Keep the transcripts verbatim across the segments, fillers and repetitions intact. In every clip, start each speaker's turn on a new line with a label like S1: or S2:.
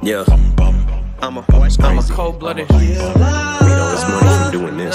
S1: Yeah, I'm a, I'm a cold-blooded. Made all this money from doing this.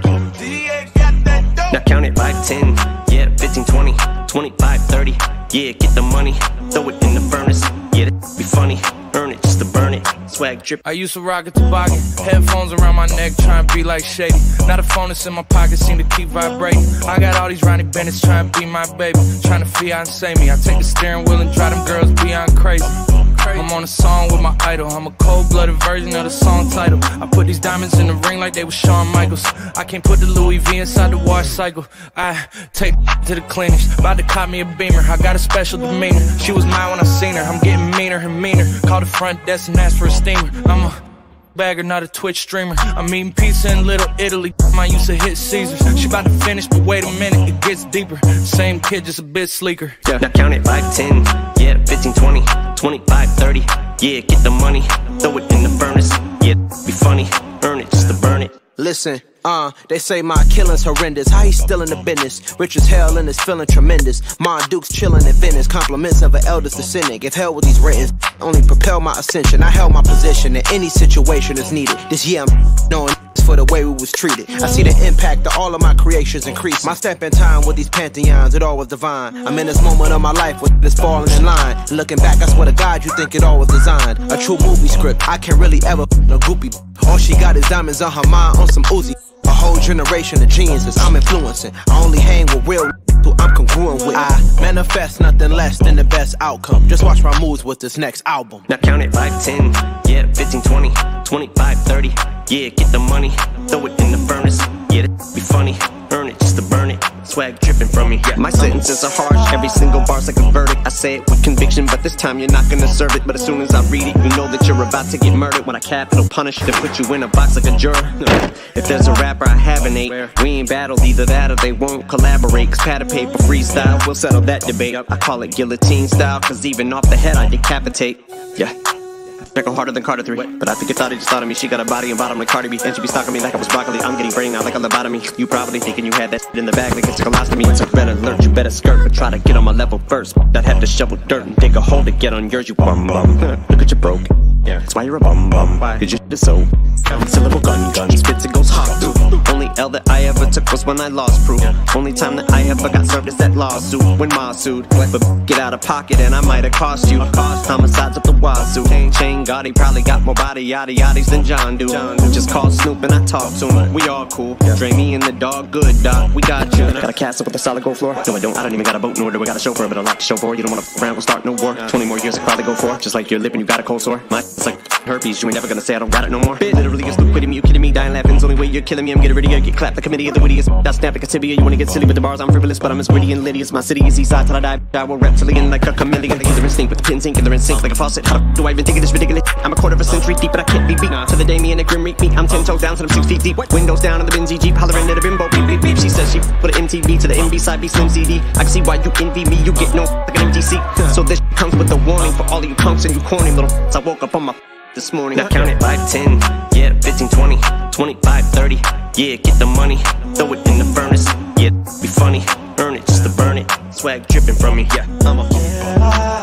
S1: Now count it like ten, yeah, fifteen, twenty, twenty-five, thirty. Yeah, get the money, throw it in the furnace. Yeah, that be funny, earn it just to burn it. Swag drip.
S2: I used to rock a toboggan, headphones around my neck, trying to be like Shady. Now the phone that's in my pocket seem to keep vibrating. I got all these Ronnie Bennett's trying to be my baby, trying to fiancé me. I take the steering wheel and drive them girls beyond crazy. I'm on a song with my idol. I'm a cold-blooded version of the song title. I put these diamonds in the ring like they were Shawn Michaels. I can't put the Louis V inside the wash cycle. I take to the clinics, about to cop me a Beamer. I got a special demeanor. She was mine when I seen her. I'm getting meaner and meaner. Call the front desk and ask for a steamer. I'm a bagger, not a Twitch streamer. I'm eating pizza in Little Italy. I used to hit Caesars. She about to finish, but wait a minute, it gets deeper. Same kid, just a bit sleeker.
S1: Yeah. Now count it like ten, yeah, fifteen, twenty, twenty-five, thirty. Yeah, get the money, throw it in the furnace. Yeah, be funny, earn it just to burn it.
S3: Listen, uh, they say my killing's horrendous. How he still in the business? Rich as hell and is feeling tremendous. Ma Duke's chilling in Venice. Compliments of an eldest descendant. If hell with these written, only propel my ascension. I held my position in any situation that's needed. This year I'm knowing for the way we was treated. I see the impact of all of my creations increase. My step in time with these pantheons, it all was divine. I'm in this moment of my life with this falling in line. Looking back, I swear to God, you think it all was designed. A true movie script, I can't really ever no groupie. All she got is diamonds on her mind on some Uzi. A whole generation of geniuses I'm influencing. I only hang with real who I'm congruent with. I manifest nothing less than the best outcome. Just watch my moves with this next album.
S1: Now count it like ten, yeah, fifteen, twenty, twenty-five, thirty. Yeah, get the money, throw it in the furnace. Yeah, that be funny, earn it just to burn it. Swag dripping from me. Yeah, my sentences are harsh, every single bar's like a verdict. I say it with conviction, but this time you're not gonna serve it. But as soon as I read it, you know that you're about to get murdered. When I capital punish, to put you in a box like a juror. If there's a rapper I haven't ate, we ain't battled, either that or they won't collaborate. Cause pad of paper freestyle, we'll settle that debate. I call it guillotine style, cause even off the head I decapitate. Yeah. I go harder than Carter three, but I think you thought he just thought of me. She got a body and bottom like Cardi B, and she be stalking me like I was broccoli. I'm getting brain out like a lobotomy. You probably thinking you had that shit in the bag like it's a colostomy. So better alert, you better skirt, but try to get on my level first. I'd have to shovel dirt and dig a hole to get on yours, you bum bum. Look at you broke. Yeah, that's why you're a bum bum. Cause your shit is so. It's a little gun gun. He spits, it goes hot through. Only L that I ever took was when I lost proof. Only time that I ever got served is that lawsuit when Ma sued. But get out of pocket and I might have cost you. Homicides up the wazoo. Chain Gotti probably got more body yaddy yaddies than John do. Just call Snoop and I talk to him. We all cool. Dre me and the dog good, dog. We got you. Got a castle with a solid gold floor? No, I don't. I don't even got a boat nor do I got a chauffeur, but a lot to show for. You don't wanna f around, we'll start no war. Twenty more years I probably go for. Just like your lip and you got a cold sore. My it's like herpes. You ain't never gonna say I don't got it no more. Literally, it's stupid me. You kidding me? Dying laughing. It's only way you're killing me. I'm getting ready to get clapped. The committee of the wittiest. That's snap like a tibia. You wanna get silly with the bars? I'm frivolous, but I'm as witty and litty as my city is east side till I die. I will reptilian like a chameleon. Killer instinct with the pins ink, killer instinct like a faucet. How do I even think of this ridiculous? I'm a quarter of a century deep, but I can't be beat. To the day me and the grim reap me. I'm ten toes down, so I'm six feet deep. Windows down on the Benzie Jeep, hollering at a bimbo. Beep beep beep. She says she put an M T V to the M B side B Slim C D. I can see why you envy me. You get no like an M T C. So this comes with a warning for all of you punks and you corny little. So I woke up on my this morning. Now count it like ten, yeah, fifteen, twenty, twenty-five, thirty. Yeah, get the money, throw it in the furnace. Yeah, be funny, earn it just to burn it. Swag dripping from me. Yeah, I'm a